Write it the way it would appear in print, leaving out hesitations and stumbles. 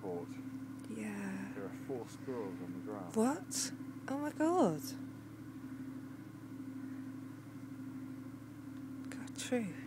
report. Yeah. There are 4 squirrels on the ground. What? Oh my god. God, true.